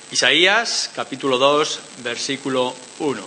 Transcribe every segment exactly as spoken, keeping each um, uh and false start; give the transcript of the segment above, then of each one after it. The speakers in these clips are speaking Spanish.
Isaías, capítulo dos, versículo uno.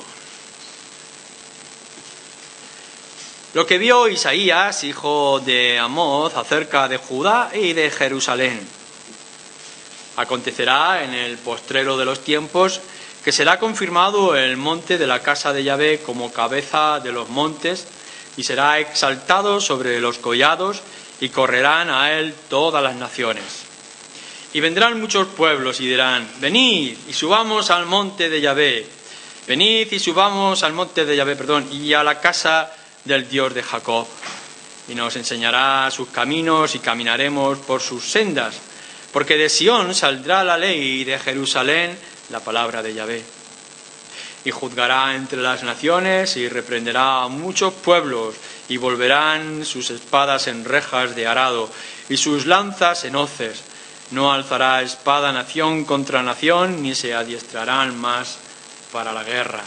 Lo que vio Isaías, hijo de Amoz, acerca de Judá y de Jerusalén. Acontecerá en el postrero de los tiempos que será confirmado el monte de la casa de Yahvé como cabeza de los montes, y será exaltado sobre los collados, y correrán a él todas las naciones. Y vendrán muchos pueblos y dirán: venid y subamos al monte de Yahvé, venid y subamos al monte de Yahvé, perdón, y a la casa del Dios de Jacob. Y nos enseñará sus caminos y caminaremos por sus sendas, porque de Sión saldrá la ley y de Jerusalén la palabra de Yahvé. Y juzgará entre las naciones y reprenderá a muchos pueblos, y volverán sus espadas en rejas de arado y sus lanzas en hoces. No alzará espada nación contra nación, ni se adiestrarán más para la guerra.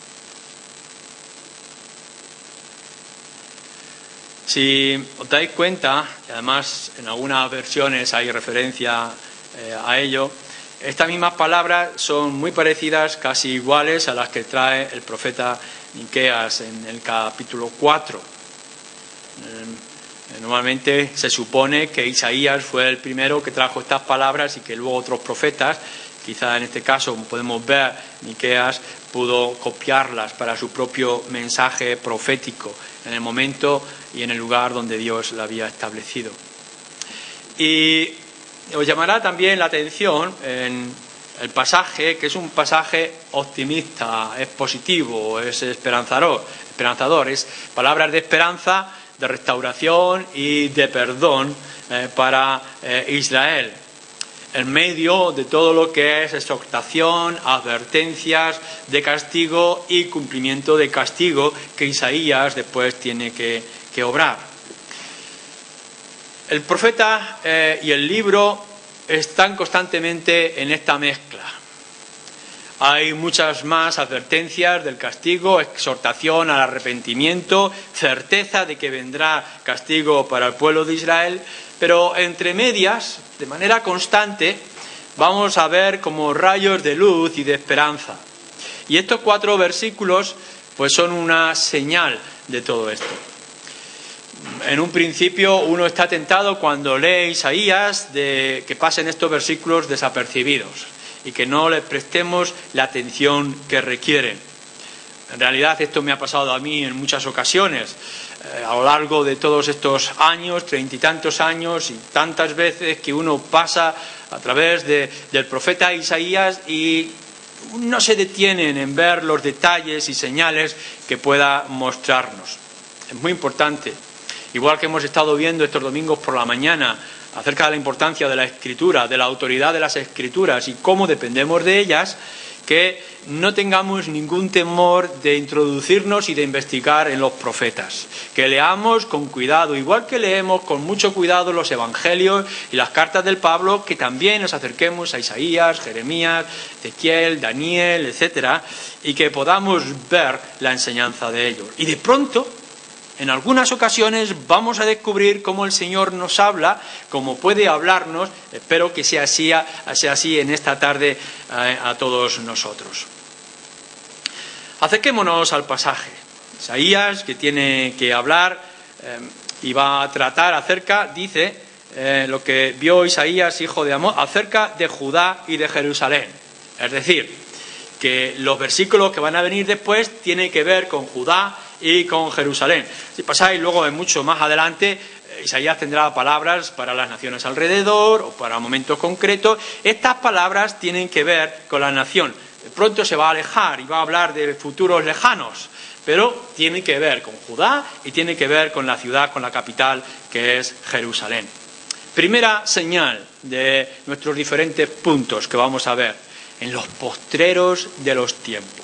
Si os dais cuenta, y además en algunas versiones hay referencia eh, a ello, estas mismas palabras son muy parecidas, casi iguales a las que trae el profeta Miqueas en el capítulo cuatro. Eh, Normalmente se supone que Isaías fue el primero que trajo estas palabras y que luego otros profetas, quizá en este caso, como podemos ver, Miqueas pudo copiarlas para su propio mensaje profético en el momento y en el lugar donde Dios la había establecido. Y os llamará también la atención en el pasaje, que es un pasaje optimista, es positivo, es esperanzador, esperanzador es palabras de esperanza, de restauración y de perdón eh, para eh, Israel, en medio de todo lo que es exhortación, advertencias de castigo y cumplimiento de castigo que Isaías después tiene que, que obrar. El profeta eh, y el libro están constantemente en esta mezcla. Hay muchas más advertencias del castigo, exhortación al arrepentimiento, certeza de que vendrá castigo para el pueblo de Israel, pero entre medias, de manera constante, vamos a ver como rayos de luz y de esperanza. Y estos cuatro versículos pues son una señal de todo esto. En un principio uno está tentado cuando lee Isaías de que pasen estos versículos desapercibidos y que no les prestemos la atención que requieren. En realidad esto me ha pasado a mí en muchas ocasiones, eh, a lo largo de todos estos años, treinta y tantos años, y tantas veces que uno pasa a través de, del profeta Isaías y no se detienen en ver los detalles y señales que pueda mostrarnos. Es muy importante. Igual que hemos estado viendo estos domingos por la mañana acerca de la importancia de la Escritura, de la autoridad de las Escrituras y cómo dependemos de ellas, que no tengamos ningún temor de introducirnos y de investigar en los profetas. Que leamos con cuidado, igual que leemos con mucho cuidado los Evangelios y las cartas del Pablo, que también nos acerquemos a Isaías, Jeremías, Ezequiel, Daniel, etcétera, y que podamos ver la enseñanza de ellos. Y de pronto, en algunas ocasiones vamos a descubrir cómo el Señor nos habla, cómo puede hablarnos. Espero que sea así, sea así en esta tarde eh, a todos nosotros. Acerquémonos al pasaje. Isaías, que tiene que hablar eh, y va a tratar acerca, dice, eh, lo que vio Isaías, hijo de Amoz, acerca de Judá y de Jerusalén. Es decir, que los versículos que van a venir después tienen que ver con Judá y con Jerusalén. Si pasáis luego en mucho más adelante, Isaías tendrá palabras para las naciones alrededor o para momentos concretos. Estas palabras tienen que ver con la nación. De pronto se va a alejar y va a hablar de futuros lejanos, pero tiene que ver con Judá y tiene que ver con la ciudad, con la capital, que es Jerusalén. Primera señal de nuestros diferentes puntos que vamos a ver en los postreros de los tiempos.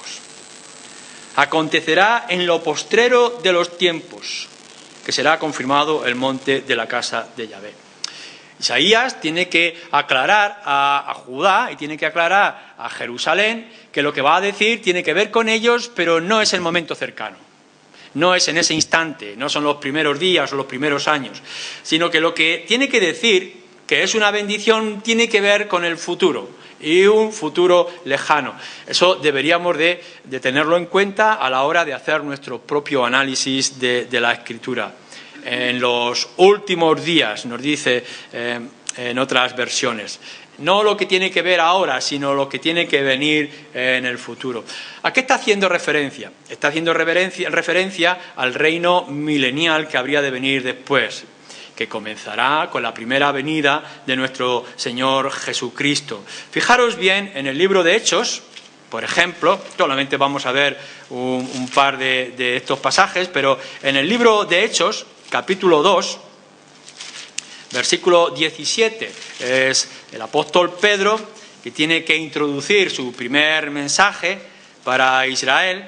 Acontecerá en lo postrero de los tiempos, que será confirmado el monte de la casa de Yahvé. Isaías tiene que aclarar a, a Judá y tiene que aclarar a Jerusalén que lo que va a decir tiene que ver con ellos, pero no es el momento cercano. No es en ese instante, no son los primeros días o los primeros años, sino que lo que tiene que decir, que es una bendición, tiene que ver con el futuro. y un futuro lejano. Eso deberíamos de, de tenerlo en cuenta a la hora de hacer nuestro propio análisis de, de la Escritura. En los últimos días, nos dice eh, en otras versiones. No lo que tiene que ver ahora, sino lo que tiene que venir en el futuro. ¿A qué está haciendo referencia? Está haciendo referencia, referencia al reino milenial que habría de venir después, que comenzará con la primera venida de nuestro Señor Jesucristo. Fijaros bien en el libro de Hechos, por ejemplo, solamente vamos a ver un, un par de, de estos pasajes, pero en el libro de Hechos, capítulo dos, versículo diecisiete, es el apóstol Pedro que tiene que introducir su primer mensaje para Israel.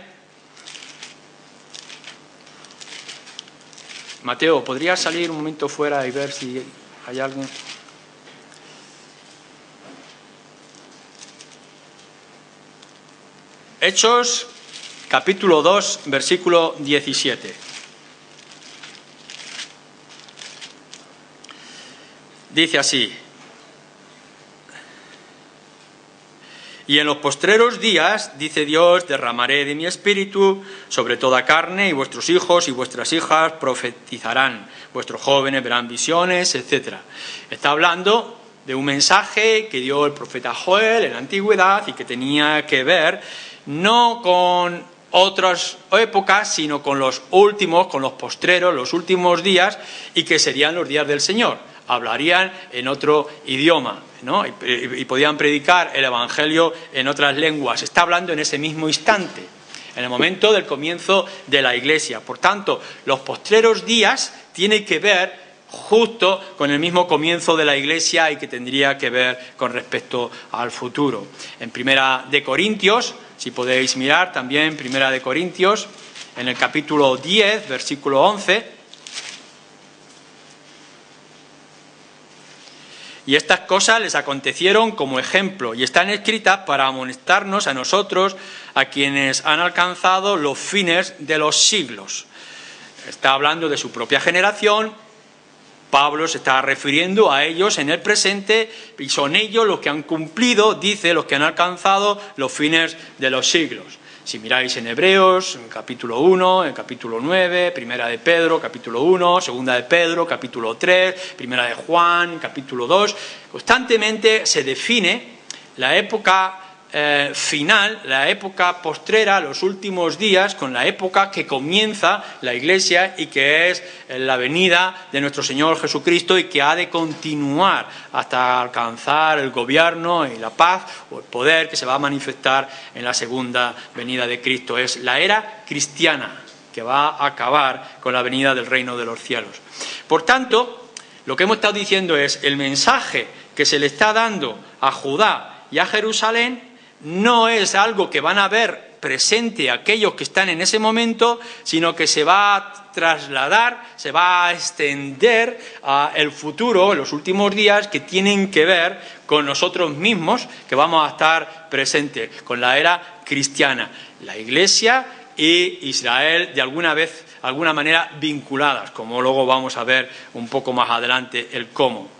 Mateo, ¿podrías salir un momento fuera y ver si hay alguien? Hechos, capítulo dos, versículo diecisiete. Dice así: y en los postreros días, dice Dios, derramaré de mi espíritu sobre toda carne, y vuestros hijos y vuestras hijas profetizarán, vuestros jóvenes verán visiones, etcétera. Está hablando de un mensaje que dio el profeta Joel en la antigüedad y que tenía que ver no con otras épocas, sino con los últimos, con los postreros, los últimos días, y que serían los días del Señor. Hablarían en otro idioma, ¿no? y, y, y podían predicar el Evangelio en otras lenguas. Está hablando en ese mismo instante, en el momento del comienzo de la Iglesia. Por tanto, los postreros días tienen que ver justo con el mismo comienzo de la Iglesia y que tendría que ver con respecto al futuro. En Primera de Corintios, si podéis mirar también Primera de Corintios, en el capítulo diez, versículo once, y estas cosas les acontecieron como ejemplo y están escritas para amonestarnos a nosotros, a quienes han alcanzado los fines de los siglos. Está hablando de su propia generación. Pablo se está refiriendo a ellos en el presente y son ellos los que han cumplido, dice, los que han alcanzado los fines de los siglos. Si miráis en Hebreos, en capítulo uno, en capítulo nueve, Primera de Pedro, capítulo uno, Segunda de Pedro, capítulo tres, Primera de Juan, capítulo dos, constantemente se define la época eh, final, la época postrera, los últimos días, con la época que comienza la Iglesia y que es la venida de nuestro Señor Jesucristo y que ha de continuar hasta alcanzar el gobierno y la paz o el poder que se va a manifestar en la segunda venida de Cristo. Es la era cristiana que va a acabar con la venida del reino de los cielos. Por tanto, lo que hemos estado diciendo es el mensaje que se le está dando a Judá y a Jerusalén no es algo que van a ver presente aquellos que están en ese momento, sino que se va a trasladar, se va a extender a el futuro, en los últimos días, que tienen que ver con nosotros mismos, que vamos a estar presentes, con la era cristiana, la Iglesia y Israel de alguna vez, alguna manera vinculadas, como luego vamos a ver un poco más adelante el cómo.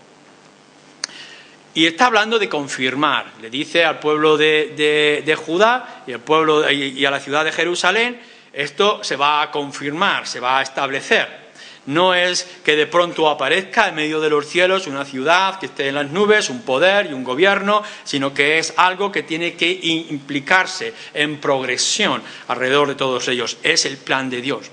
Y está hablando de confirmar, le dice al pueblo de, de, de Judá y, al pueblo, y, y a la ciudad de Jerusalén, esto se va a confirmar, se va a establecer. No es que de pronto aparezca en medio de los cielos una ciudad que esté en las nubes, un poder y un gobierno, sino que es algo que tiene que implicarse en progresión alrededor de todos ellos. Es el plan de Dios.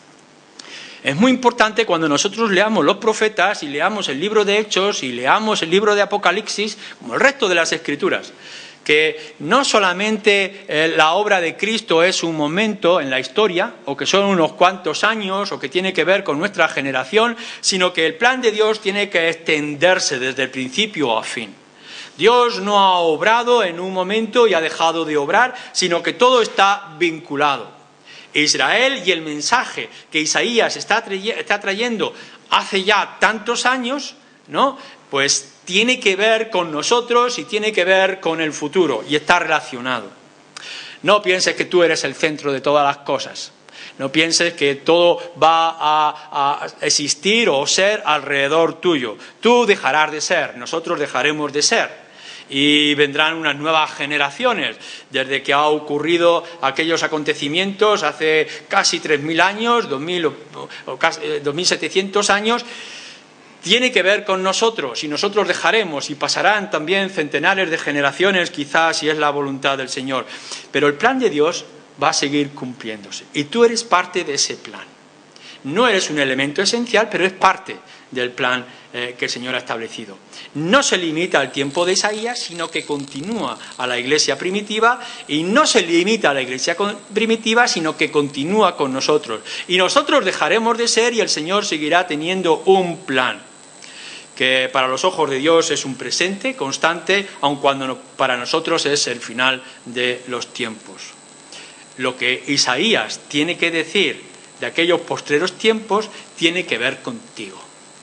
Es muy importante cuando nosotros leamos los profetas y leamos el libro de Hechos y leamos el libro de Apocalipsis, como el resto de las Escrituras, que no solamente eh, la obra de Cristo es un momento en la historia, o que son unos cuantos años, o que tiene que ver con nuestra generación, sino que el plan de Dios tiene que extenderse desde el principio a fin. Dios no ha obrado en un momento y ha dejado de obrar, sino que todo está vinculado. Israel y el mensaje que Isaías está, está trayendo hace ya tantos años, ¿no? Pues tiene que ver con nosotros y tiene que ver con el futuro y está relacionado. No pienses que tú eres el centro de todas las cosas. No pienses que todo va a, a existir o ser alrededor tuyo. Tú dejarás de ser, nosotros dejaremos de ser. Y vendrán unas nuevas generaciones. Desde que ha ocurrido aquellos acontecimientos hace casi tres mil años, dos mil o, o casi, dos mil setecientos años, tiene que ver con nosotros y nosotros dejaremos y pasarán también centenares de generaciones quizás si es la voluntad del Señor. Pero el plan de Dios va a seguir cumpliéndose y tú eres parte de ese plan. No eres un elemento esencial, pero es parte del plan eh, que el Señor ha establecido. No se limita al tiempo de Isaías, sino que continúa a la iglesia primitiva, y no se limita a la iglesia primitiva, sino que continúa con nosotros. Y nosotros dejaremos de ser y el Señor seguirá teniendo un plan, que para los ojos de Dios es un presente constante, aun cuando no, para nosotros es el final de los tiempos. Lo que Isaías tiene que decir de aquellos postreros tiempos tiene que ver contigo.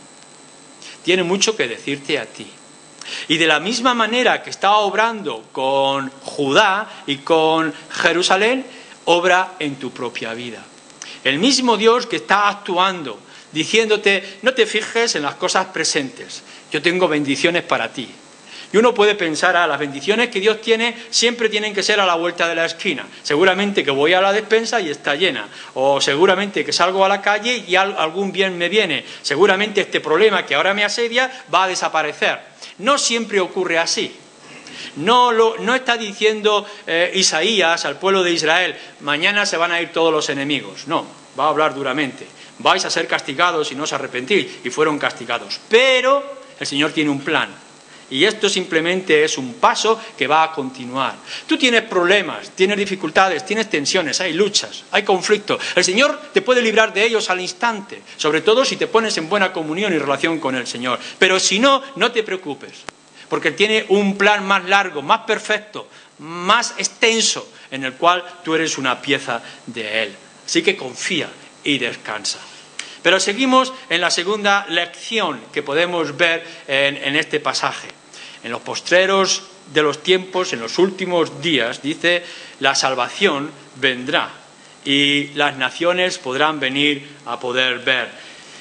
Tiene mucho que decirte a ti. Y de la misma manera que está obrando con Judá y con Jerusalén, obra en tu propia vida. El mismo Dios que está actuando, diciéndote, no te fijes en las cosas presentes, yo tengo bendiciones para ti. Y uno puede pensar, ah, las bendiciones que Dios tiene siempre tienen que ser a la vuelta de la esquina. Seguramente que voy a la despensa y está llena. O seguramente que salgo a la calle y algún bien me viene. Seguramente este problema que ahora me asedia va a desaparecer. No siempre ocurre así. No, lo, no está diciendo eh, Isaías al pueblo de Israel, mañana se van a ir todos los enemigos. No, va a hablar duramente. Vais a ser castigados si no os arrepentís. Y fueron castigados. Pero el Señor tiene un plan. Y esto simplemente es un paso que va a continuar. Tú tienes problemas, tienes dificultades, tienes tensiones, hay luchas, hay conflictos. El Señor te puede librar de ellos al instante, sobre todo si te pones en buena comunión y relación con el Señor. Pero si no, no te preocupes, porque Él tiene un plan más largo, más perfecto, más extenso, en el cual tú eres una pieza de Él. Así que confía y descansa. Pero seguimos en la segunda lección que podemos ver en, en este pasaje. En los postreros de los tiempos, en los últimos días, dice, la salvación vendrá y las naciones podrán venir a poder ver.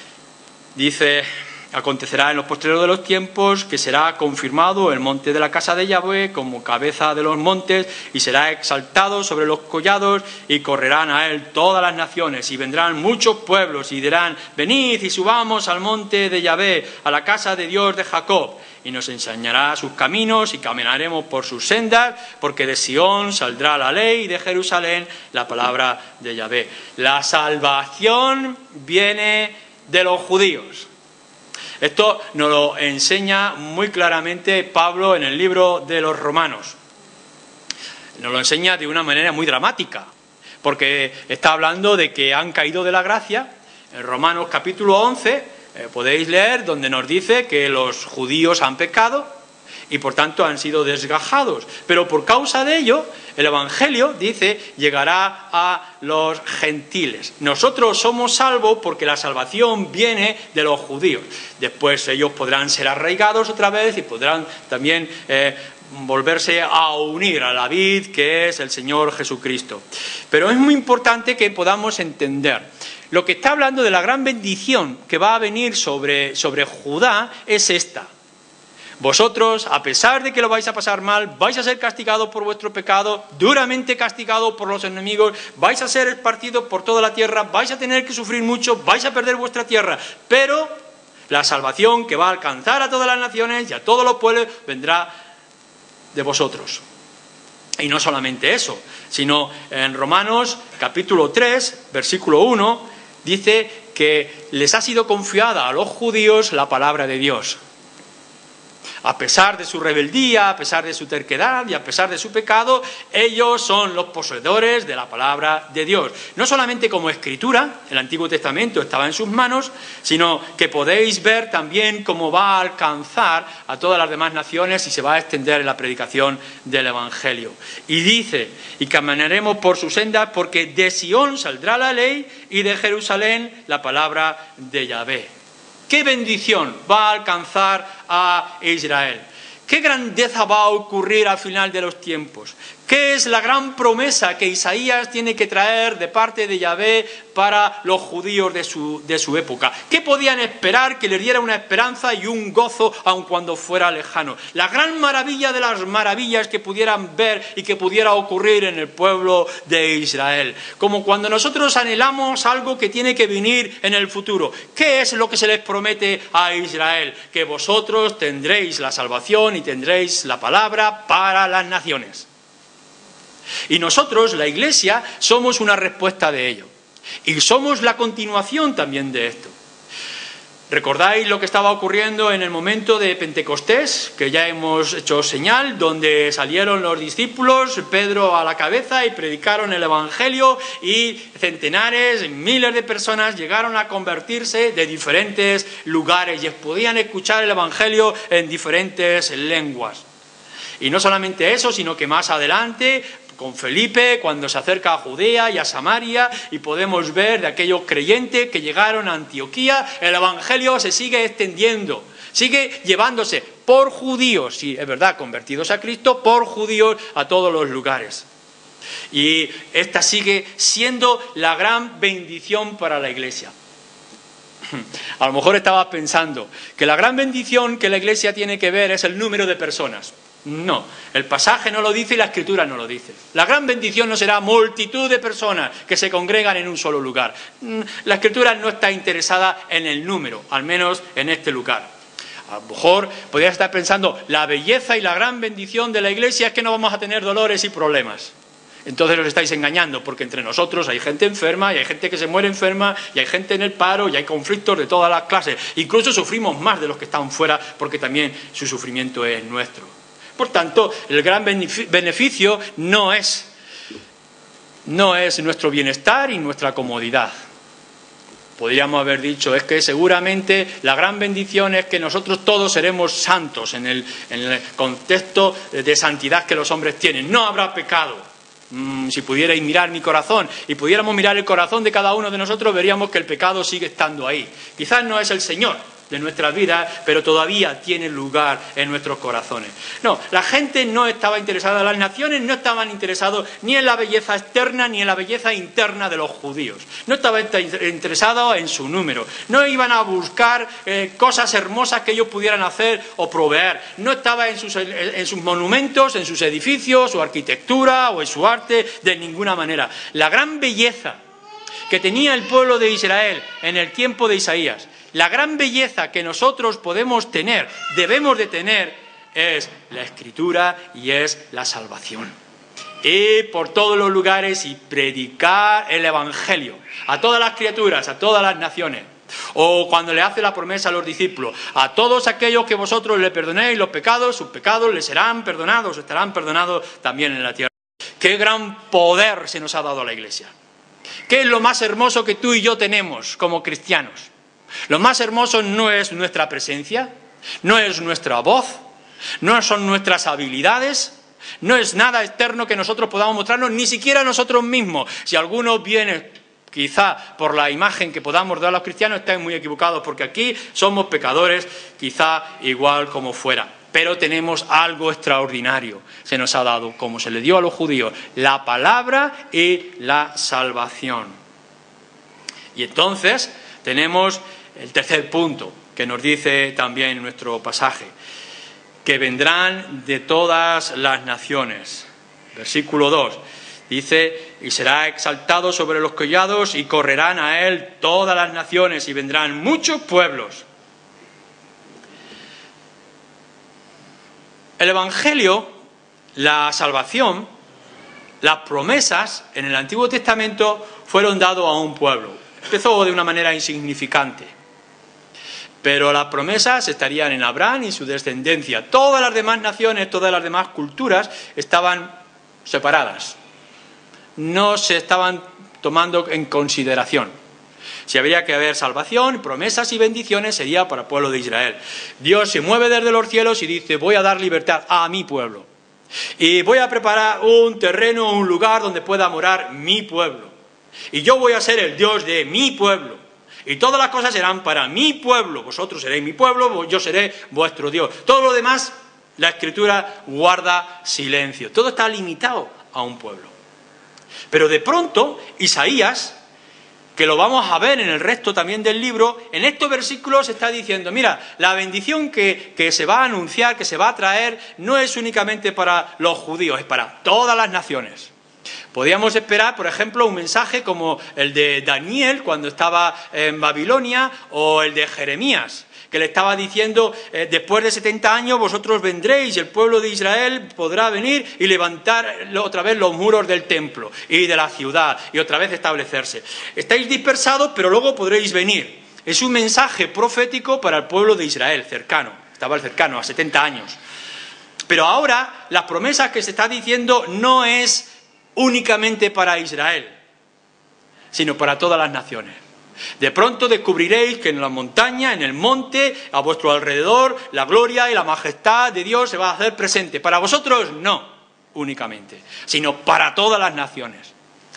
Dice, acontecerá en los postreros de los tiempos que será confirmado el monte de la casa de Yahvé como cabeza de los montes y será exaltado sobre los collados y correrán a él todas las naciones y vendrán muchos pueblos y dirán, venid y subamos al monte de Yahvé, a la casa de Dios de Jacob, y nos enseñará sus caminos y caminaremos por sus sendas, porque de Sión saldrá la ley y de Jerusalén la palabra de Yahvé. La salvación viene de los judíos. Esto nos lo enseña muy claramente Pablo en el libro de los Romanos. Nos lo enseña de una manera muy dramática, porque está hablando de que han caído de la gracia. En Romanos capítulo once eh, podéis leer donde nos dice que los judíos han pecado y por tanto han sido desgajados. Pero por causa de ello, el Evangelio, dice, llegará a los gentiles. Nosotros somos salvos porque la salvación viene de los judíos. Después ellos podrán ser arraigados otra vez y podrán también eh, volverse a unir a la vid que es el Señor Jesucristo. Pero es muy importante que podamos entender. Lo que está hablando de la gran bendición que va a venir sobre, sobre Judá es esta. Vosotros, a pesar de que lo vais a pasar mal, vais a ser castigados por vuestro pecado, duramente castigados por los enemigos, vais a ser esparcidos por toda la tierra, vais a tener que sufrir mucho, vais a perder vuestra tierra, pero la salvación que va a alcanzar a todas las naciones y a todos los pueblos vendrá de vosotros. Y no solamente eso, sino en Romanos capítulo tres, versículo uno, dice que les ha sido confiada a los judíos la palabra de Dios. A pesar de su rebeldía, a pesar de su terquedad y a pesar de su pecado, ellos son los poseedores de la palabra de Dios. No solamente como escritura, el Antiguo Testamento estaba en sus manos, sino que podéis ver también cómo va a alcanzar a todas las demás naciones y se va a extender en la predicación del Evangelio. Y dice, y caminaremos por sus sendas porque de Sión saldrá la ley y de Jerusalén la palabra de Yahvé. ¿Qué bendición va a alcanzar a Israel? ¿Qué grandeza va a ocurrir al final de los tiempos? ¿Qué es la gran promesa que Isaías tiene que traer de parte de Yahvé para los judíos de su, de su época? ¿Qué podían esperar que les diera una esperanza y un gozo aun cuando fuera lejano? La gran maravilla de las maravillas que pudieran ver y que pudiera ocurrir en el pueblo de Israel. Como cuando nosotros anhelamos algo que tiene que venir en el futuro. ¿Qué es lo que se les promete a Israel? Que vosotros tendréis la salvación y tendréis la palabra para las naciones. Y nosotros, la Iglesia, somos una respuesta de ello. Y somos la continuación también de esto. ¿Recordáis lo que estaba ocurriendo en el momento de Pentecostés? Que ya hemos hecho señal, donde salieron los discípulos, Pedro a la cabeza, y predicaron el Evangelio, y centenares, miles de personas llegaron a convertirse de diferentes lugares y podían escuchar el Evangelio en diferentes lenguas. Y no solamente eso, sino que más adelante, con Felipe, cuando se acerca a Judea y a Samaria, y podemos ver de aquellos creyentes que llegaron a Antioquía, el Evangelio se sigue extendiendo, sigue llevándose por judíos, sí, es verdad, convertidos a Cristo, por judíos a todos los lugares. Y esta sigue siendo la gran bendición para la Iglesia. A lo mejor estabas pensando que la gran bendición que la Iglesia tiene que ver es el número de personas. No, el pasaje no lo dice y la Escritura no lo dice. La gran bendición no será multitud de personas que se congregan en un solo lugar. La Escritura no está interesada en el número, al menos en este lugar. A lo mejor podrías estar pensando, la belleza y la gran bendición de la Iglesia es que no vamos a tener dolores y problemas. Entonces os estáis engañando, porque entre nosotros hay gente enferma, y hay gente que se muere enferma, y hay gente en el paro, y hay conflictos de todas las clases. Incluso sufrimos más de los que están fuera, porque también su sufrimiento es nuestro. Por tanto, el gran beneficio no es, no es nuestro bienestar y nuestra comodidad. Podríamos haber dicho, es que seguramente la gran bendición es que nosotros todos seremos santos en el, en el contexto de santidad que los hombres tienen. No habrá pecado. Mm, si pudierais mirar mi corazón y pudiéramos mirar el corazón de cada uno de nosotros, veríamos que el pecado sigue estando ahí. Quizás no es el Señor de nuestras vidas, pero todavía tiene lugar en nuestros corazones. No, la gente no estaba interesada, las naciones no estaban interesados ni en la belleza externa ni en la belleza interna de los judíos. No estaban interesados en su número. No iban a buscar eh, cosas hermosas que ellos pudieran hacer o proveer. No estaba en sus, en sus monumentos, en sus edificios, su arquitectura o en su arte, de ninguna manera. La gran belleza que tenía el pueblo de Israel en el tiempo de Isaías, la gran belleza que nosotros podemos tener, debemos de tener, es la Escritura y es la salvación. Ir por todos los lugares y predicar el Evangelio a todas las criaturas, a todas las naciones. O cuando le hace la promesa a los discípulos, a todos aquellos que vosotros le perdonéis los pecados, sus pecados les serán perdonados, estarán perdonados también en la tierra. ¡Qué gran poder se nos ha dado a la Iglesia! ¿Qué es lo más hermoso que tú y yo tenemos como cristianos? Lo más hermoso no es nuestra presencia, no es nuestra voz, no son nuestras habilidades, no es nada externo que nosotros podamos mostrarnos, ni siquiera nosotros mismos. Si alguno viene, quizá por la imagen que podamos dar a los cristianos, están muy equivocados, porque aquí somos pecadores, quizá igual como fuera. Pero tenemos algo extraordinario, se nos ha dado, como se le dio a los judíos, la palabra y la salvación. Y entonces tenemos el tercer punto que nos dice también nuestro pasaje, que vendrán de todas las naciones. Versículo dos, dice, y será exaltado sobre los collados y correrán a él todas las naciones y vendrán muchos pueblos. El Evangelio, la salvación, las promesas en el Antiguo Testamento fueron dados a un pueblo. Empezó de una manera insignificante, pero las promesas estarían en Abraham y su descendencia. Todas las demás naciones, todas las demás culturas estaban separadas, no se estaban tomando en consideración. Si habría que haber salvación, promesas y bendiciones, sería para el pueblo de Israel. Dios se mueve desde los cielos y dice, voy a dar libertad a mi pueblo. Y voy a preparar un terreno, un lugar donde pueda morar mi pueblo. Y yo voy a ser el Dios de mi pueblo. Y todas las cosas serán para mi pueblo. Vosotros seréis mi pueblo, yo seré vuestro Dios. Todo lo demás, la Escritura guarda silencio. Todo está limitado a un pueblo. Pero de pronto, Isaías, que lo vamos a ver en el resto también del libro, en estos versículos está diciendo, mira, la bendición que, que se va a anunciar, que se va a traer, no es únicamente para los judíos, es para todas las naciones. Podríamos esperar, por ejemplo, un mensaje como el de Daniel cuando estaba en Babilonia, o el de Jeremías, que le estaba diciendo, eh, después de setenta años vosotros vendréis y el pueblo de Israel podrá venir y levantar otra vez los muros del templo y de la ciudad y otra vez establecerse. Estáis dispersados, pero luego podréis venir. Es un mensaje profético para el pueblo de Israel, cercano, estaba cercano, a setenta años. Pero ahora las promesas que se está diciendo no es únicamente para Israel, sino para todas las naciones. De pronto descubriréis que en la montaña, en el monte, a vuestro alrededor, la gloria y la majestad de Dios se va a hacer presente. Para vosotros no únicamente, sino para todas las naciones.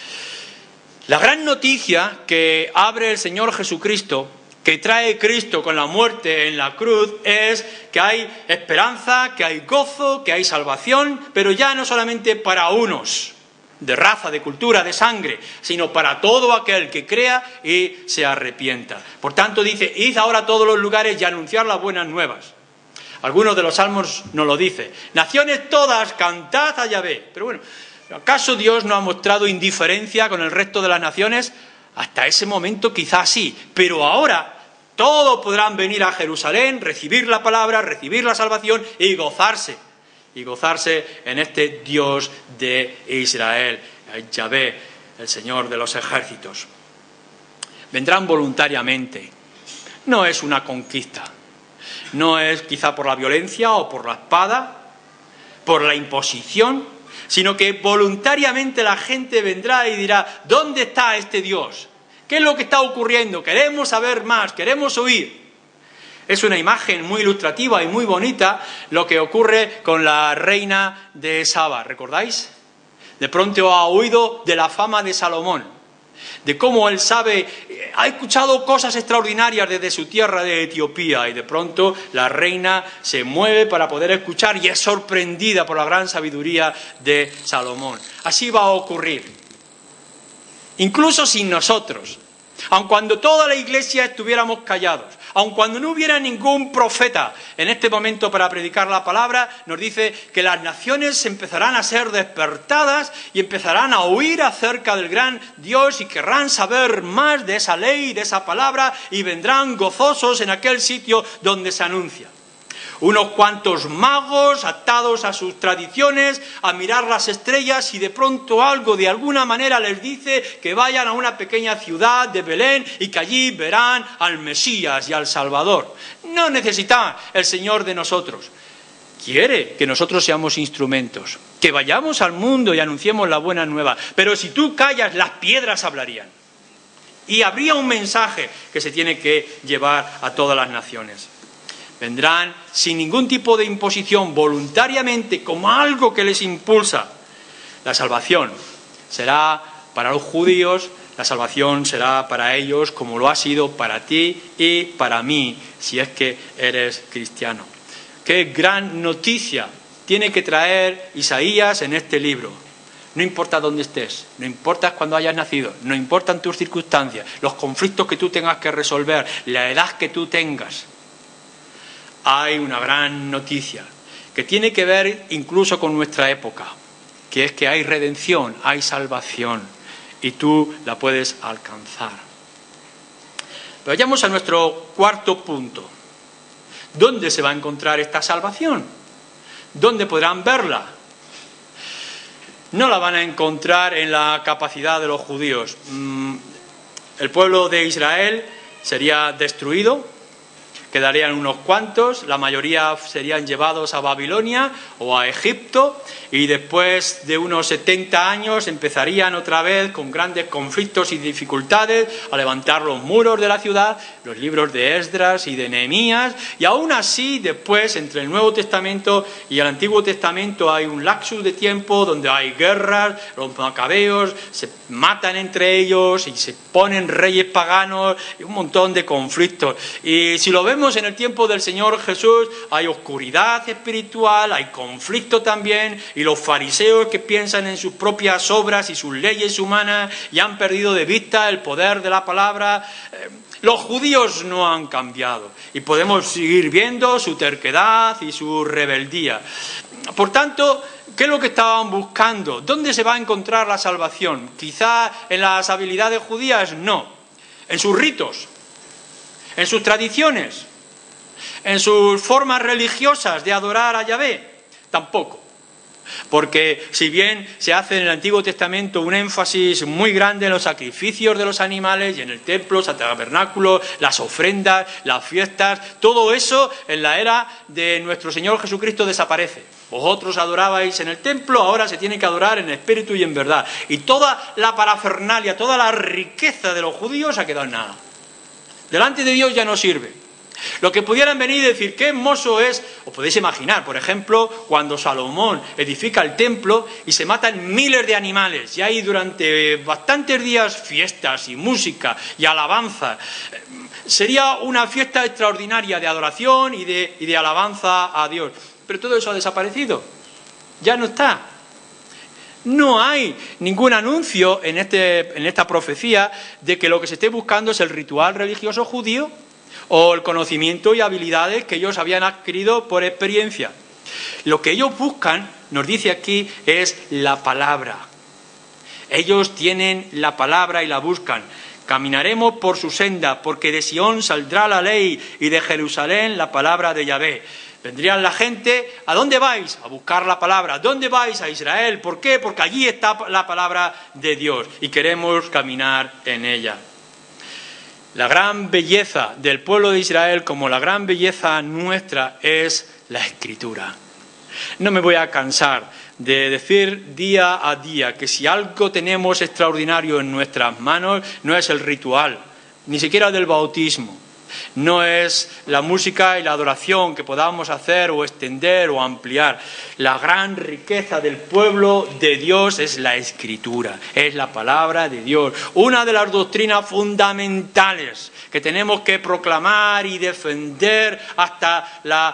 La gran noticia que abre el Señor Jesucristo, que trae Cristo con la muerte en la cruz, es que hay esperanza, que hay gozo, que hay salvación, pero ya no solamente para unos, de raza, de cultura, de sangre, sino para todo aquel que crea y se arrepienta. Por tanto dice, id ahora a todos los lugares y anunciar las buenas nuevas. Algunos de los salmos nos lo dice. Naciones todas, cantad a Yahvé. Pero bueno, ¿acaso Dios no ha mostrado indiferencia con el resto de las naciones? Hasta ese momento quizás sí, pero ahora todos podrán venir a Jerusalén, recibir la palabra, recibir la salvación y gozarse. Y gozarse en este Dios de Israel, Yahvé, el Señor de los ejércitos. Vendrán voluntariamente. No es una conquista. No es quizá por la violencia o por la espada, por la imposición, sino que voluntariamente la gente vendrá y dirá, ¿dónde está este Dios? ¿Qué es lo que está ocurriendo? Queremos saber más, queremos oír. Es una imagen muy ilustrativa y muy bonita lo que ocurre con la reina de Saba, ¿recordáis? De pronto ha oído de la fama de Salomón, de cómo él sabe, ha escuchado cosas extraordinarias desde su tierra de Etiopía, y de pronto la reina se mueve para poder escuchar y es sorprendida por la gran sabiduría de Salomón. Así va a ocurrir, incluso sin nosotros, aun cuando toda la iglesia estuviéramos callados. Aun cuando no hubiera ningún profeta en este momento para predicar la palabra, nos dice que las naciones empezarán a ser despertadas y empezarán a oír acerca del gran Dios y querrán saber más de esa ley, de esa palabra, y vendrán gozosos en aquel sitio donde se anuncia. Unos cuantos magos atados a sus tradiciones, a mirar las estrellas, y de pronto algo de alguna manera les dice que vayan a una pequeña ciudad de Belén y que allí verán al Mesías y al Salvador. No necesita el Señor de nosotros. Quiere que nosotros seamos instrumentos, que vayamos al mundo y anunciemos la buena nueva. Pero si tú callas, las piedras hablarían. Y habría un mensaje que se tiene que llevar a todas las naciones. Vendrán sin ningún tipo de imposición, voluntariamente, como algo que les impulsa. La salvación será para los judíos, la salvación será para ellos, como lo ha sido para ti y para mí, si es que eres cristiano. Qué gran noticia tiene que traer Isaías en este libro. No importa dónde estés, no importa cuándo hayas nacido, no importan tus circunstancias, los conflictos que tú tengas que resolver, la edad que tú tengas. Hay una gran noticia que tiene que ver incluso con nuestra época, que es que hay redención, hay salvación, y tú la puedes alcanzar. Pero vayamos a nuestro cuarto punto. ¿Dónde se va a encontrar esta salvación? ¿Dónde podrán verla? No la van a encontrar en la capacidad de los judíos. El pueblo de Israel sería destruido, quedarían unos cuantos, la mayoría serían llevados a Babilonia o a Egipto, y después de unos setenta años empezarían otra vez con grandes conflictos y dificultades a levantar los muros de la ciudad, los libros de Esdras y de Nehemías, y aún así después entre el Nuevo Testamento y el Antiguo Testamento hay un lapsus de tiempo donde hay guerras, los macabeos se matan entre ellos y se ponen reyes paganos y un montón de conflictos. Y si lo vemos vemos en el tiempo del Señor Jesús, hay oscuridad espiritual, hay conflicto también, y los fariseos que piensan en sus propias obras y sus leyes humanas y han perdido de vista el poder de la palabra. Los judíos no han cambiado y podemos seguir viendo su terquedad y su rebeldía. Por tanto, ¿qué es lo que estaban buscando? ¿Dónde se va a encontrar la salvación? ¿Quizá en las habilidades judías? No. En sus ritos, en sus tradiciones, en sus formas religiosas de adorar a Yahvé. Tampoco. Porque si bien se hace en el Antiguo Testamento un énfasis muy grande en los sacrificios de los animales y en el templo, el tabernáculo, las ofrendas, las fiestas, todo eso en la era de nuestro Señor Jesucristo desaparece. Vosotros adorabais en el templo, ahora se tiene que adorar en espíritu y en verdad. Y toda la parafernalia, toda la riqueza de los judíos ha quedado en nada. Delante de Dios ya no sirve. Lo que pudieran venir y decir qué hermoso es, os podéis imaginar, por ejemplo, cuando Salomón edifica el templo y se matan miles de animales y hay durante bastantes días fiestas y música y alabanza. Sería una fiesta extraordinaria de adoración y de, y de alabanza a Dios. Pero todo eso ha desaparecido, ya no está. No hay ningún anuncio en, este, en esta profecía de que lo que se esté buscando es el ritual religioso judío o el conocimiento y habilidades que ellos habían adquirido por experiencia. Lo que ellos buscan, nos dice aquí, es la palabra. Ellos tienen la palabra y la buscan. Caminaremos por su senda, porque de Sión saldrá la ley y de Jerusalén la palabra de Yahvé. Vendrían la gente, ¿a dónde vais? A buscar la palabra. ¿Dónde vais? A Israel. ¿Por qué? Porque allí está la palabra de Dios y queremos caminar en ella. La gran belleza del pueblo de Israel, como la gran belleza nuestra, es la Escritura. No me voy a cansar de decir día a día que si algo tenemos extraordinario en nuestras manos, no es el ritual, ni siquiera del bautismo. No es la música y la adoración que podamos hacer o extender o ampliar. La gran riqueza del pueblo de Dios es la Escritura, es la palabra de Dios. Una de las doctrinas fundamentales que tenemos que proclamar y defender hasta la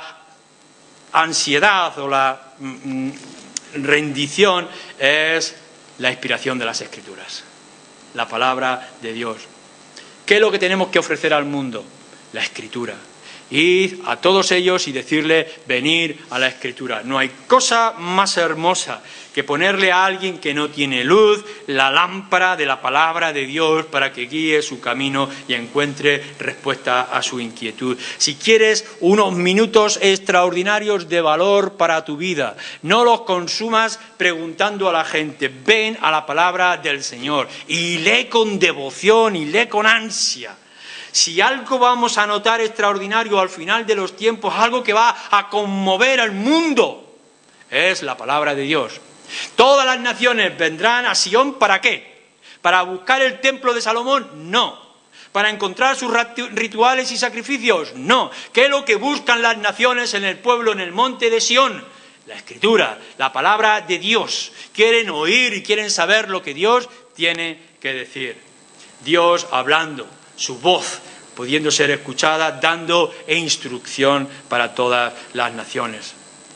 ansiedad o la mm, rendición es la inspiración de las Escrituras, la palabra de Dios. ¿Qué es lo que tenemos que ofrecer al mundo? La Escritura. Id a todos ellos y decirle, venir a la Escritura. No hay cosa más hermosa que ponerle a alguien que no tiene luz la lámpara de la palabra de Dios para que guíe su camino y encuentre respuesta a su inquietud. Si quieres unos minutos extraordinarios de valor para tu vida, no los consumas preguntando a la gente. Ven a la palabra del Señor y lee con devoción y lee con ansia. Si algo vamos a notar extraordinario al final de los tiempos, algo que va a conmover al mundo, es la palabra de Dios. Todas las naciones vendrán a Sión, ¿para qué? ¿Para buscar el templo de Salomón? No. ¿Para encontrar sus rituales y sacrificios? No. ¿Qué es lo que buscan las naciones en el pueblo, en el monte de Sión? La Escritura, la palabra de Dios. Quieren oír y quieren saber lo que Dios tiene que decir. Dios hablando, su voz pudiendo ser escuchada, dando instrucción para todas las naciones.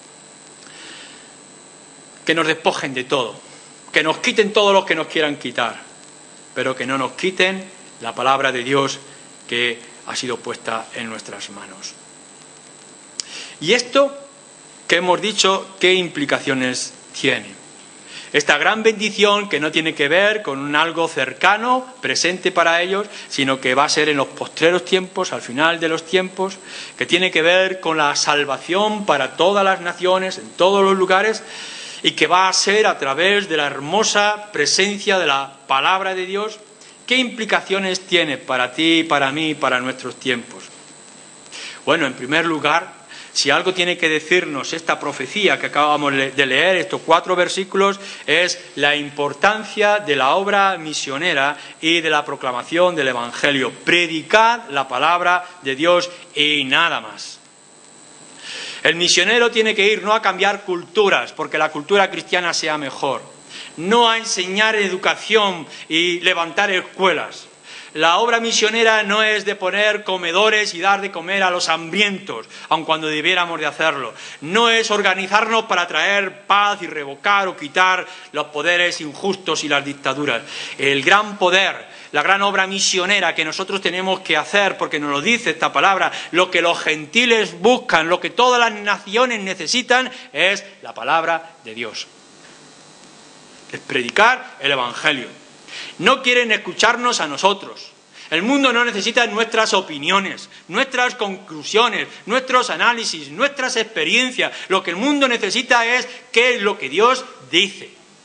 Que nos despojen de todo, que nos quiten todo lo que nos quieran quitar, pero que no nos quiten la palabra de Dios que ha sido puesta en nuestras manos. Y esto que hemos dicho, ¿qué implicaciones tiene? Esta gran bendición que no tiene que ver con un algo cercano, presente para ellos, sino que va a ser en los postreros tiempos, al final de los tiempos, que tiene que ver con la salvación para todas las naciones, en todos los lugares, y que va a ser a través de la hermosa presencia de la palabra de Dios. ¿Qué implicaciones tiene para ti, para mí, para nuestros tiempos? Bueno, en primer lugar, si algo tiene que decirnos esta profecía que acabamos de leer, estos cuatro versículos, es la importancia de la obra misionera y de la proclamación del Evangelio. Predicad la palabra de Dios y nada más. El misionero tiene que ir no a cambiar culturas, porque la cultura cristiana sea mejor, no a enseñar educación y levantar escuelas, La obra misionera no es de poner comedores y dar de comer a los hambrientos, aun cuando debiéramos de hacerlo. No es organizarnos para traer paz y revocar o quitar los poderes injustos y las dictaduras. El gran poder, la gran obra misionera que nosotros tenemos que hacer, porque nos lo dice esta palabra, lo que los gentiles buscan, lo que todas las naciones necesitan, es la palabra de Dios. Es predicar el Evangelio. No quieren escucharnos a nosotros. El mundo no necesita nuestras opiniones, nuestras conclusiones, nuestros análisis, nuestras experiencias. Lo que el mundo necesita es qué es lo que Dios dice.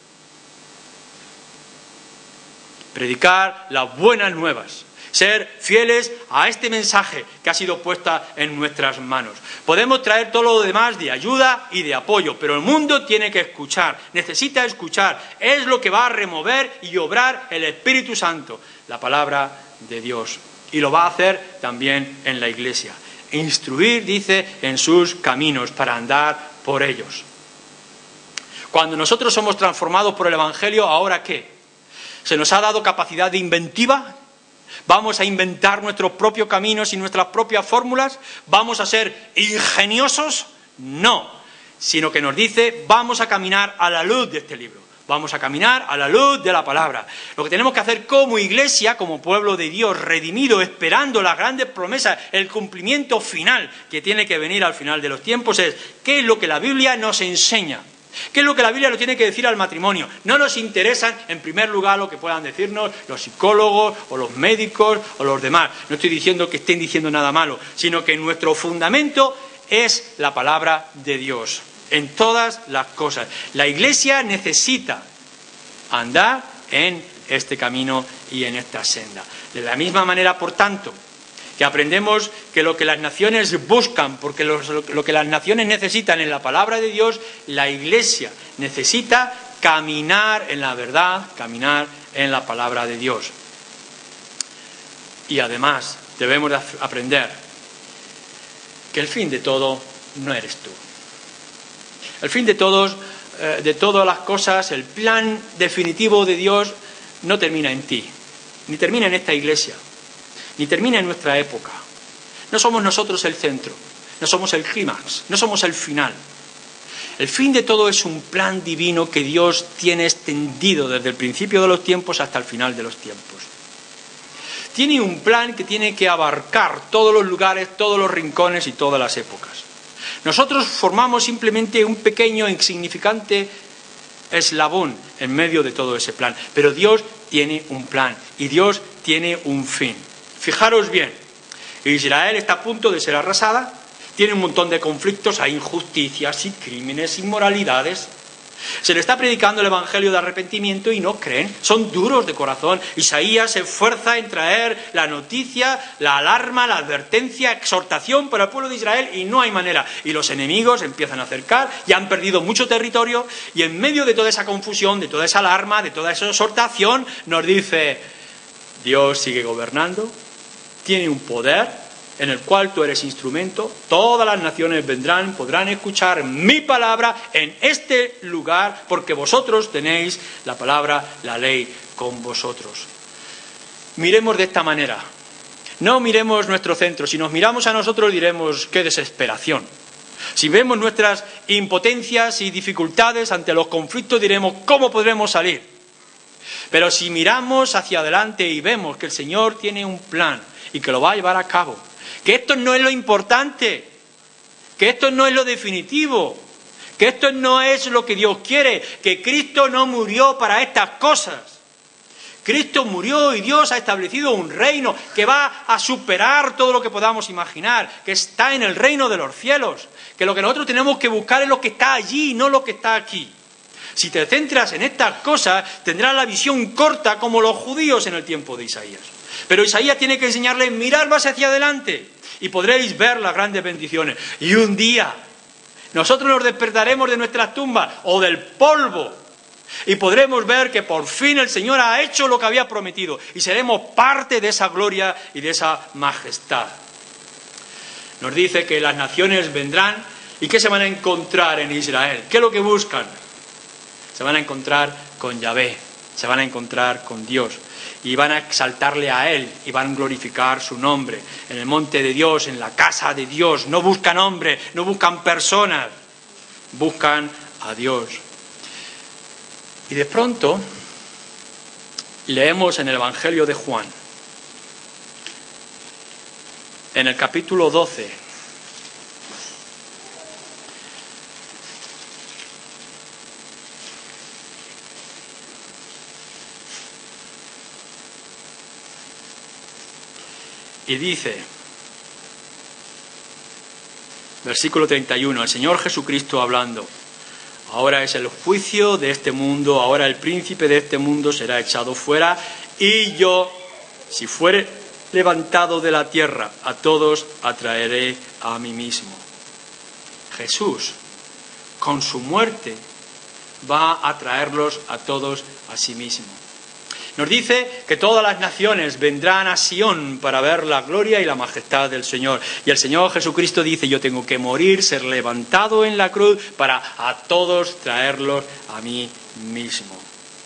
Predicar las buenas nuevas. Ser fieles a este mensaje que ha sido puesta en nuestras manos. Podemos traer todo lo demás de ayuda y de apoyo, pero el mundo tiene que escuchar, necesita escuchar. Es lo que va a remover y obrar el Espíritu Santo, la palabra de Dios. Y lo va a hacer también en la Iglesia. Instruir, dice, en sus caminos para andar por ellos. Cuando nosotros somos transformados por el Evangelio, ¿ahora qué? ¿Se nos ha dado capacidad de inventiva? ¿Vamos a inventar nuestros propios caminos y nuestras propias fórmulas? ¿Vamos a ser ingeniosos? No, sino que nos dice, vamos a caminar a la luz de este libro. Vamos a caminar a la luz de la palabra. Lo que tenemos que hacer como iglesia, como pueblo de Dios redimido, esperando las grandes promesas, el cumplimiento final que tiene que venir al final de los tiempos, es qué es lo que la Biblia nos enseña. ¿Qué es lo que la Biblia nos tiene que decir al matrimonio? No nos interesan, en primer lugar, lo que puedan decirnos los psicólogos o los médicos o los demás. No estoy diciendo que estén diciendo nada malo, sino que nuestro fundamento es la palabra de Dios, en todas las cosas. La Iglesia necesita andar en este camino y en esta senda. De la misma manera, por tanto, que aprendemos que lo que las naciones buscan, porque los, lo que las naciones necesitan en la palabra de Dios, la Iglesia necesita caminar en la verdad, caminar en la palabra de Dios. Y además debemos de aprender que el fin de todo no eres tú. El fin de todos, eh, de todas las cosas, el plan definitivo de Dios no termina en ti, ni termina en esta Iglesia, ni termina en nuestra época. No somos nosotros el centro, no somos el clímax, no somos el final. El fin de todo es un plan divino que Dios tiene extendido desde el principio de los tiempos hasta el final de los tiempos. Tiene un plan que tiene que abarcar todos los lugares, todos los rincones y todas las épocas. Nosotros formamos simplemente un pequeño, insignificante eslabón en medio de todo ese plan. Pero Dios tiene un plan y Dios tiene un fin. Fijaros bien, Israel está a punto de ser arrasada, tiene un montón de conflictos, hay injusticias y crímenes, inmoralidades. Se le está predicando el Evangelio de arrepentimiento y no creen, son duros de corazón. Isaías se esfuerza en traer la noticia, la alarma, la advertencia, exhortación para el pueblo de Israel y no hay manera. Y los enemigos empiezan a acercar y han perdido mucho territorio y en medio de toda esa confusión, de toda esa alarma, de toda esa exhortación, nos dice, Dios sigue gobernando, tiene un poder en el cual tú eres instrumento, todas las naciones vendrán, podrán escuchar mi palabra en este lugar, porque vosotros tenéis la palabra, la ley con vosotros. Miremos de esta manera, no miremos nuestro centro, si nos miramos a nosotros diremos, qué desesperación. Si vemos nuestras impotencias y dificultades ante los conflictos diremos, ¿cómo podremos salir? Pero si miramos hacia adelante y vemos que el Señor tiene un plan y que lo va a llevar a cabo, que esto no es lo importante, que esto no es lo definitivo, que esto no es lo que Dios quiere, que Cristo no murió para estas cosas. Cristo murió y Dios ha establecido un reino que va a superar todo lo que podamos imaginar, que está en el reino de los cielos, que lo que nosotros tenemos que buscar es lo que está allí, no lo que está aquí. Si te centras en estas cosas, tendrás la visión corta como los judíos en el tiempo de Isaías. Pero Isaías tiene que enseñarles, mirad más hacia adelante y podréis ver las grandes bendiciones. Y un día nosotros nos despertaremos de nuestras tumbas o del polvo y podremos ver que por fin el Señor ha hecho lo que había prometido y seremos parte de esa gloria y de esa majestad. Nos dice que las naciones vendrán y ¿qué se van a encontrar en Israel? ¿Qué es lo que buscan? Se van a encontrar con Yahvé, se van a encontrar con Dios. y van a exaltarle a Él y van a glorificar su nombre. En el monte de Dios, en la casa de Dios, no buscan hombre, no buscan personas, buscan a Dios. Y de pronto leemos en el Evangelio de Juan, en el capítulo doce, y dice, versículo treinta y uno, el Señor Jesucristo hablando: ahora es el juicio de este mundo, ahora el príncipe de este mundo será echado fuera, y yo, si fuere levantado de la tierra, a todos atraeré a mí mismo. Jesús, con su muerte, va a traerlos a todos a sí mismo. Nos dice que todas las naciones vendrán a Sión para ver la gloria y la majestad del Señor. Y el Señor Jesucristo dice: yo tengo que morir, ser levantado en la cruz para a todos traerlos a mí mismo.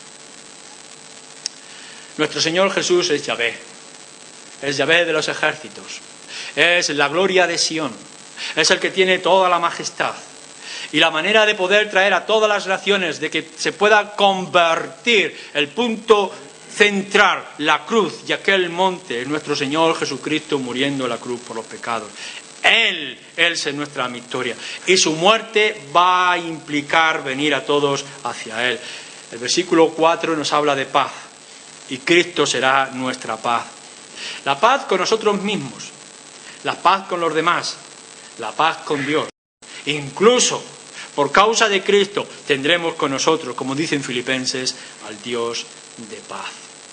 Nuestro Señor Jesús es Yahvé, es Yahvé de los ejércitos, es la gloria de Sión, es el que tiene toda la majestad. Y la manera de poder traer a todas las naciones, de que se pueda convertir el punto central, la cruz y aquel monte, es nuestro Señor Jesucristo muriendo en la cruz por los pecados. Él, Él es nuestra victoria. Y su muerte va a implicar venir a todos hacia Él. El versículo cuatro nos habla de paz. Y Cristo será nuestra paz. La paz con nosotros mismos, la paz con los demás, la paz con Dios. Incluso por causa de Cristo tendremos con nosotros, como dicen Filipenses, al Dios de paz.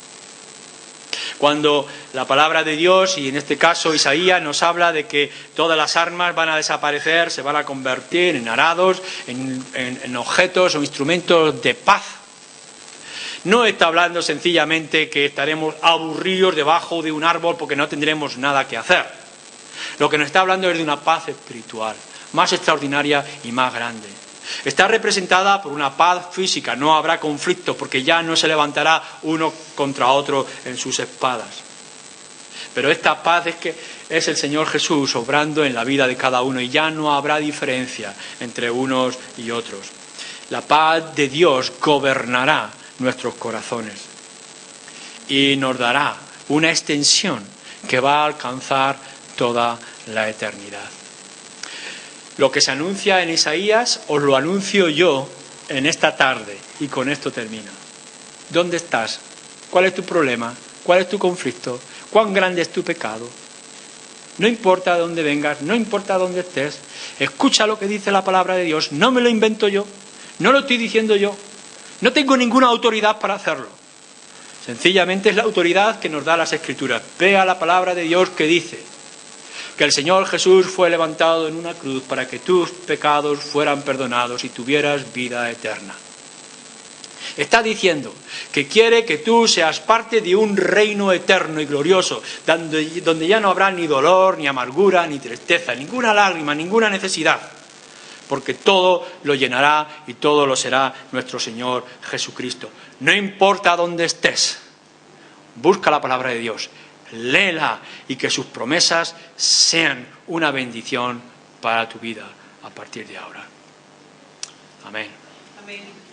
Cuando la palabra de Dios, y en este caso Isaías, nos habla de que todas las armas van a desaparecer, se van a convertir en arados, en, en, en objetos o instrumentos de paz, no está hablando sencillamente que estaremos aburridos debajo de un árbol porque no tendremos nada que hacer. Lo que nos está hablando es de una paz espiritual, más extraordinaria y más grande. Está representada por una paz física, no habrá conflicto porque ya no se levantará uno contra otro en sus espadas. Pero esta paz es que es el Señor Jesús obrando en la vida de cada uno y ya no habrá diferencia entre unos y otros. La paz de Dios gobernará nuestros corazones y nos dará una extensión que va a alcanzar toda la eternidad. Lo que se anuncia en Isaías os lo anuncio yo en esta tarde y con esto termino. ¿Dónde estás? ¿Cuál es tu problema? ¿Cuál es tu conflicto? ¿Cuán grande es tu pecado? No importa de dónde vengas, no importa dónde estés, escucha lo que dice la palabra de Dios, no me lo invento yo, no lo estoy diciendo yo, no tengo ninguna autoridad para hacerlo. Sencillamente es la autoridad que nos da las Escrituras. Vea la palabra de Dios que dice que el Señor Jesús fue levantado en una cruz para que tus pecados fueran perdonados y tuvieras vida eterna. Está diciendo que quiere que tú seas parte de un reino eterno y glorioso, donde ya no habrá ni dolor, ni amargura, ni tristeza, ninguna lágrima, ninguna necesidad, porque todo lo llenará y todo lo será nuestro Señor Jesucristo. No importa dónde estés, busca la palabra de Dios, léela y que sus promesas sean una bendición para tu vida a partir de ahora. Amén. Amén.